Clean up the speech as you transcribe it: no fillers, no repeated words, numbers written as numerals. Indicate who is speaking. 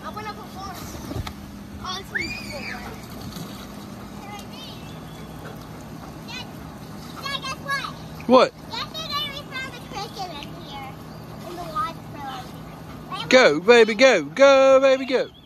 Speaker 1: went up before. Oh, this one's before. Dad, guess what?
Speaker 2: What?
Speaker 1: Yesterday we found a cricket in here. In the water.
Speaker 2: Go, baby, go. Go, baby, go.